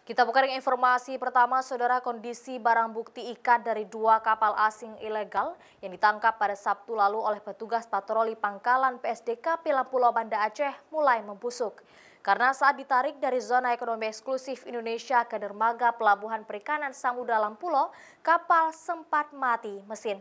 Kita buka dengan informasi pertama, saudara. Kondisi barang bukti ikan dari 2 kapal asing ilegal yang ditangkap pada Sabtu lalu oleh petugas patroli pangkalan PSDKP Lampulo Banda Aceh mulai membusuk. Karena saat ditarik dari zona ekonomi eksklusif Indonesia ke dermaga pelabuhan perikanan Samudra Lampulo, kapal sempat mati mesin.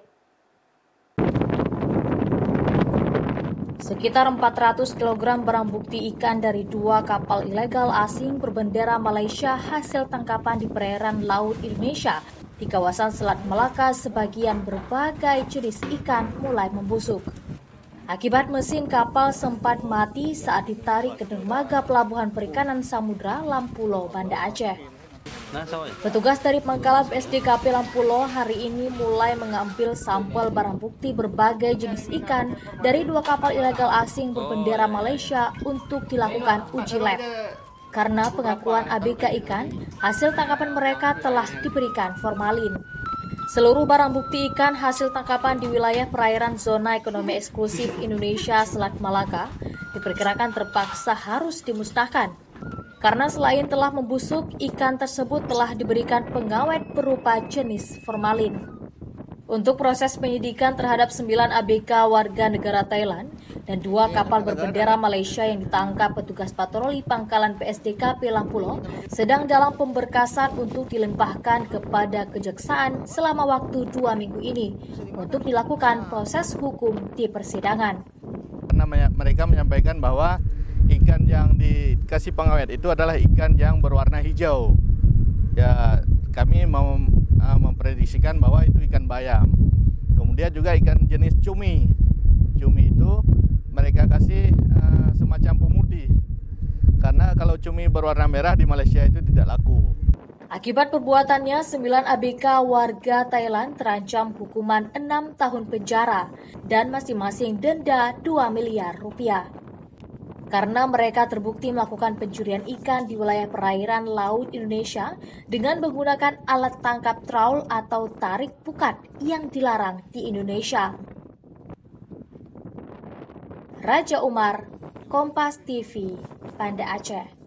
Sekitar 400 kg barang bukti ikan dari 2 kapal ilegal asing berbendera Malaysia hasil tangkapan di perairan laut Indonesia di kawasan Selat Melaka. Sebagian berbagai jenis ikan mulai membusuk. Akibat mesin kapal sempat mati saat ditarik ke dermaga pelabuhan perikanan Samudra Lampulo Banda Aceh. Petugas dari pangkalan PSDKP Lampulo hari ini mulai mengambil sampel barang bukti berbagai jenis ikan dari 2 kapal ilegal asing berbendera Malaysia untuk dilakukan uji lab. Karena pengakuan ABK ikan, hasil tangkapan mereka telah diberikan formalin. Seluruh barang bukti ikan hasil tangkapan di wilayah perairan zona ekonomi eksklusif Indonesia Selat Melaka diperkirakan terpaksa harus dimusnahkan. Karena selain telah membusuk, ikan tersebut telah diberikan pengawet berupa jenis formalin. Untuk proses penyidikan terhadap 9 ABK warga negara Thailand dan 2 kapal berbendera Malaysia yang ditangkap petugas patroli pangkalan PSDKP Lampulo sedang dalam pemberkasan untuk dilimpahkan kepada kejaksaan selama waktu 2 minggu ini untuk dilakukan proses hukum di persidangan. Karena mereka menyampaikan bahwa ikan yang dikasih pengawet itu adalah ikan yang berwarna hijau. Ya, kami mau memprediksikan bahwa itu ikan bayam. Kemudian juga ikan jenis cumi. Cumi itu mereka kasih semacam pemutih. Karena kalau cumi berwarna merah di Malaysia itu tidak laku. Akibat perbuatannya, 9 ABK warga Thailand terancam hukuman 6 tahun penjara dan masing-masing denda 2 miliar rupiah. Karena mereka terbukti melakukan pencurian ikan di wilayah perairan laut Indonesia dengan menggunakan alat tangkap trawl atau tarik pukat yang dilarang di Indonesia. Raja Umar, Kompas TV, Banda Aceh.